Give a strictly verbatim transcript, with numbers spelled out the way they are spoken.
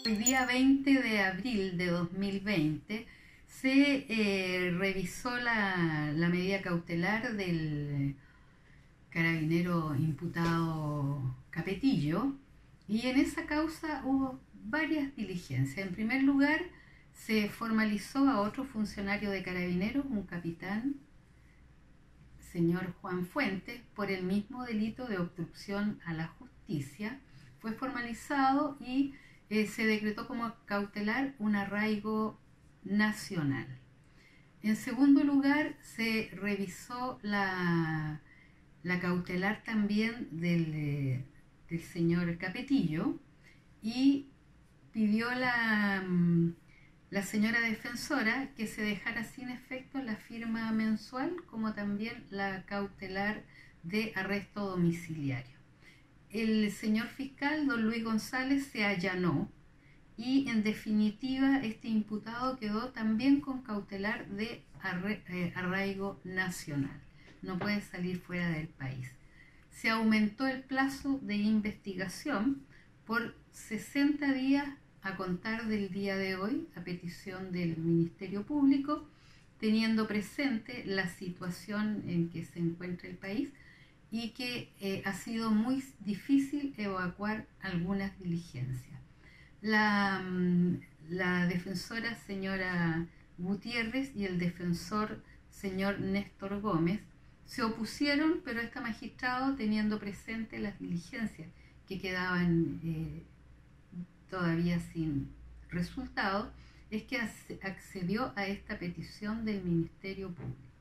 El día veinte de abril de dos mil veinte se eh, revisó la, la medida cautelar del carabinero imputado Capetillo, y en esa causa hubo varias diligencias. En primer lugar, se formalizó a otro funcionario de carabineros, un capitán, señor Juan Fuentes, por el mismo delito de obstrucción a la justicia. Fue formalizado y eh, se decretó como cautelar un arraigo nacional. En segundo lugar, se revisó la, la cautelar también del, eh, del señor Capetillo, y pidió la, la señora defensora que se dejara sin efecto la firma mensual, como también la cautelar de arresto domiciliario. El señor fiscal, don Luis González, se allanó y en definitiva este imputado quedó también con cautelar de arraigo nacional. No puede salir fuera del país. Se aumentó el plazo de investigación por sesenta días a contar del día de hoy, a petición del Ministerio Público, teniendo presente la situación en que se encuentra el país y que eh, ha sido muy difícil evacuar algunas diligencias. La, la defensora señora Gutiérrez y el defensor señor Néstor Gómez se opusieron, pero este magistrado, teniendo presente las diligencias que quedaban eh, todavía sin resultado, es que accedió a esta petición del Ministerio Público.